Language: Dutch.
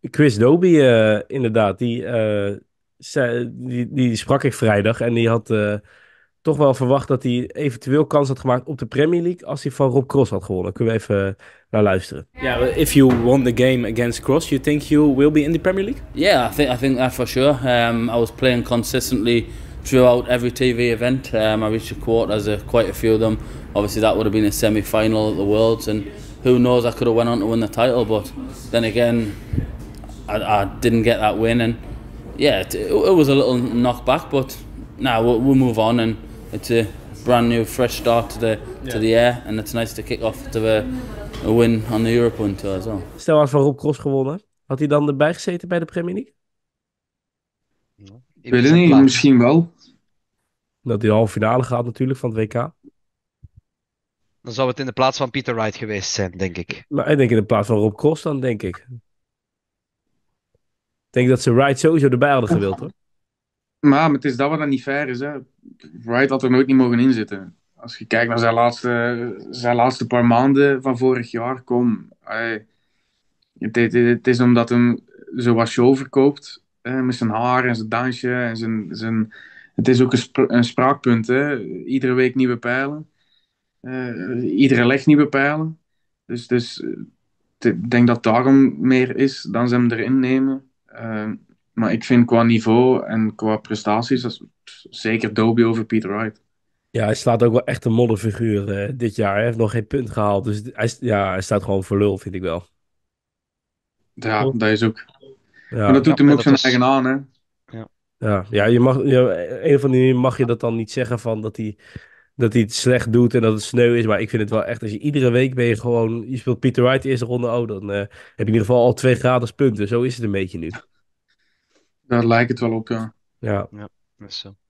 Chris Dobie, inderdaad, die sprak ik vrijdag en die had toch wel verwacht dat hij eventueel kans had gemaakt op de Premier League als hij van Rob Cross had gewonnen. Kunnen we even naar luisteren? Yeah, but if you won the game against Cross, you think you will be in the Premier League? Yeah, I think that for sure. I was playing consistently throughout every TV event. I reached the quarters, quite a few of them. Obviously, that would have been a semi-final at the Worlds, and who knows, I could have went on to win the title. But then again, I didn't get that win, and yeah, it was a little knockback. But now we'll move on, and it's a brand new, fresh start to the year, and it's nice to kick off to a win on the European Tour as well. Stel, hij had van Rob Cross gewonnen. Had hij dan erbij gezeten bij de Premier League? Ik Weet weet het niet, misschien wel. Dat hij de halve finale gaat natuurlijk van het WK. Dan zou het in de plaats van Peter Wright geweest zijn, denk ik. Maar ik denk in de plaats van Rob Cross dan, denk ik. Ik denk dat ze Wright sowieso erbij hadden gewild, hoor. Maar het is dat wat dan niet fair is. Hè. Wright had er nooit niet mogen inzitten. Als je kijkt naar zijn laatste paar maanden van vorig jaar, kom. Het is omdat hij zo wat show verkoopt. Met zijn haar en zijn dansje. En het is ook een spraakpunt. Hè. Iedere week nieuwe pijlen. Iedere leg nieuwe pijlen. Dus ik denk dat daarom meer is dan ze hem erin nemen. Maar ik vind qua niveau en qua prestaties, dat is zeker Dobie over Peter Wright. Ja, hij slaat ook wel echt een modderfiguur dit jaar. Hij heeft nog geen punt gehaald. Dus hij staat gewoon voor lul, vind ik wel. Ja, Toch? dat is ook. Maar Ja, dat doet hem Ja, ook dat zijn was... eigen aan, hè. Ja. ja, een of andere manier mag je dat dan niet zeggen van dat hij het slecht doet en dat het sneu is. Maar ik vind het wel echt, als je iedere week ben je gewoon, je speelt Peter Wright de eerste ronde, dan heb je in ieder geval al 2 gratis punten. Zo is het een beetje nu. Daar lijkt het wel op, ja. Ja. Ja, dat is zo.